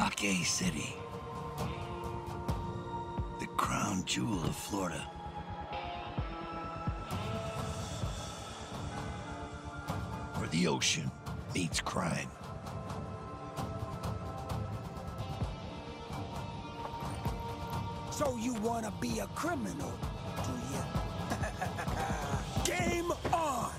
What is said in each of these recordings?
Rockay City. The crown jewel of Florida. Where the ocean meets crime. So you wanna be a criminal, do you? Game on!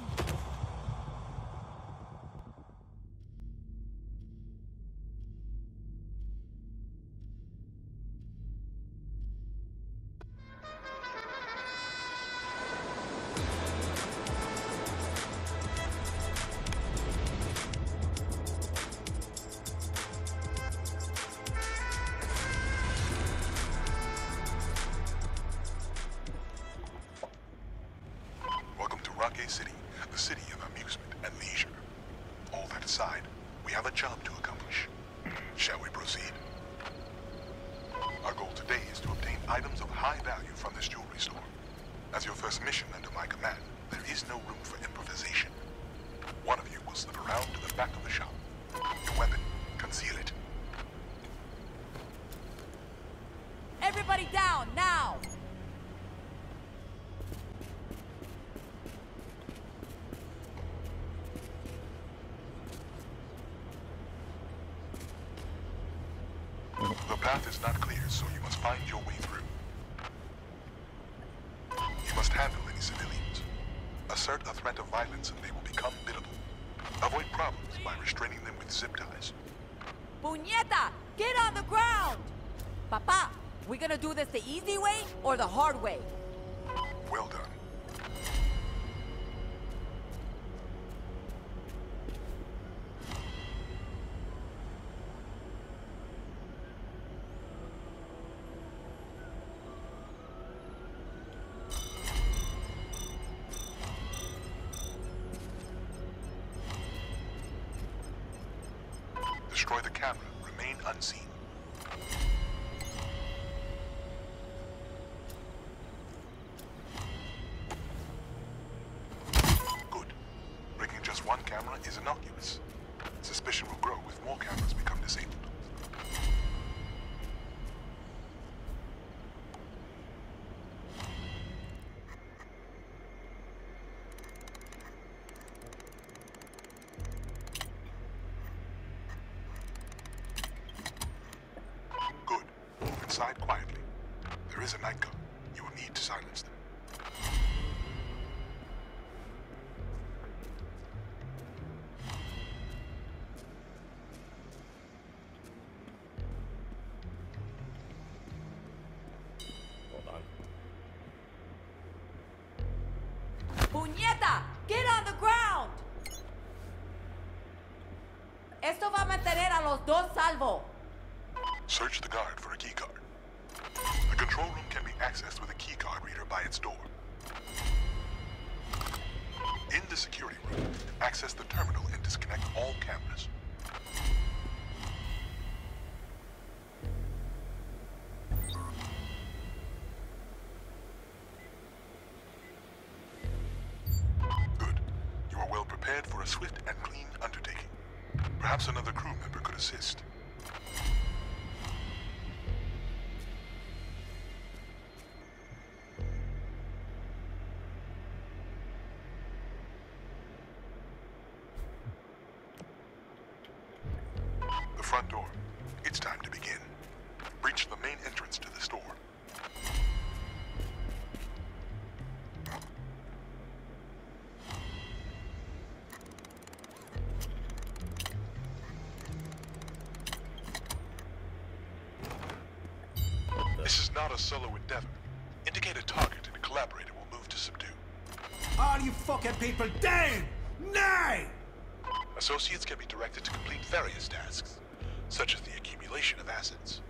Rockay City, the city of amusement and leisure. All that aside, we have a job to accomplish. Shall we proceed? Our goal today is to obtain items of high value from this jewelry store. As your first mission under my command, there is no room for improvisation. One of you will slip around to the back of the shop. Your weapon, conceal it. Everybody down, now! The path is not clear, so you must find your way through. You must handle any civilians. Assert a threat of violence and they will become biddable. Avoid problems by restraining them with zip ties. Puñeta! Get on the ground! Papa, we gonna do this the easy way or the hard way? Well done. Destroy the camera. Remain unseen. Good. Breaking just one camera is innocuous. Suspicion will grow if more cameras become disabled. Good. Move inside quietly. There is a night gun. You will need to silence them. Hold on. Puñeta! Get on the ground! Esto va a mantener a los dos salvo. Search the guard for a keycard. The control room can be accessed with a keycard reader by its door. In the security room, access the terminal and disconnect all cameras. Good. You are well prepared for a swift and clean undertaking. Perhaps another crew member could assist. The front door. It's time to begin. Breach the main entrance to the store. This is not a solo endeavor. Indicate a target and a collaborator will move to subdue. All you fucking people down! Now! Associates can be directed to complete various tasks, such as the accumulation of assets.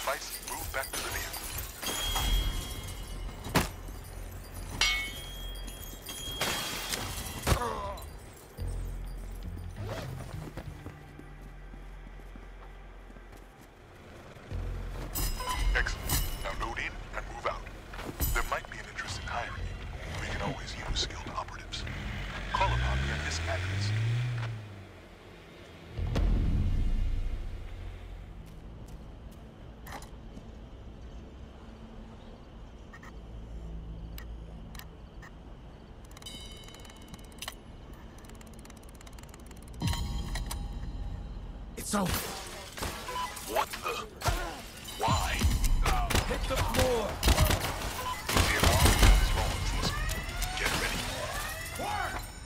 device, move back to the vehicle. Excellent. Now load in and move out. There might be an interest in hiring you. We can always use skilled operatives. Call upon me at this address. It's over. What the? Why? Hit the floor. The alarm is law enforcement. Get ready.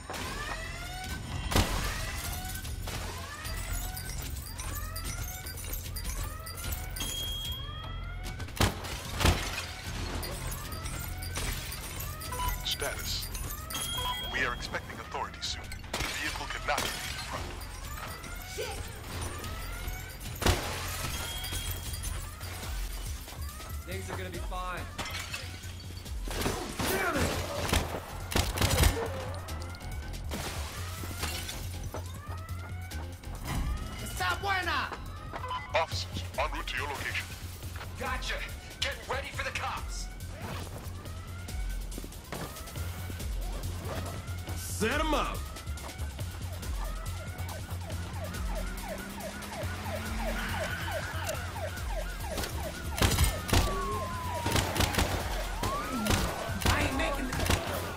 Status. We are expecting authorities soon. The vehicle cannot be in front. Things are gonna be fine. Está buena! Officers, en route to your location. Gotcha! Get ready for the cops! Set him up! I ain't making it.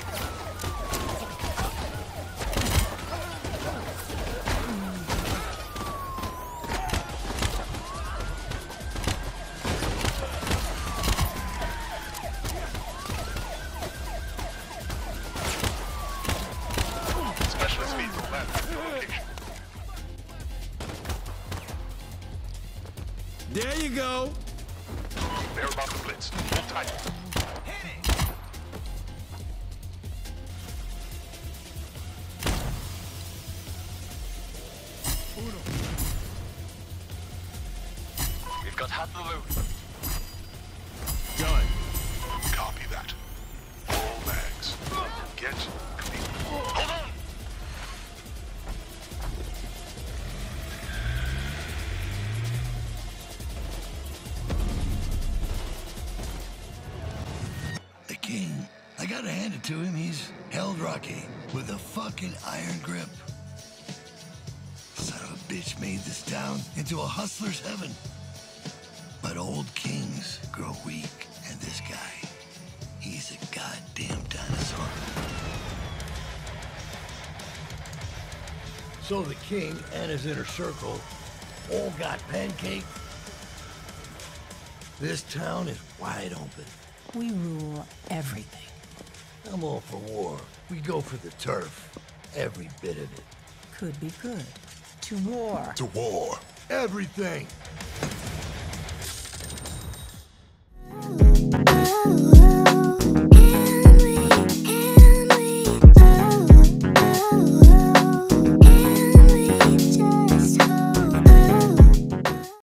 Specialist vehicle landed at your location. There you go. They're about to blitz. Hold tight. We've got hot loot. Done. Copy that. All bags. Get clean. Hold on! The king. I gotta hand it to him. He's held Rocky with a fucking iron grip. Son of a bitch made this town into a hustler's heaven. But old kings grow weak, and this guy, he's a goddamn dinosaur. So the king and his inner circle all got pancaked. This town is wide open. We rule everything. I'm all for war. We go for the turf. Every bit of it. Could be good. To war. To war. Everything.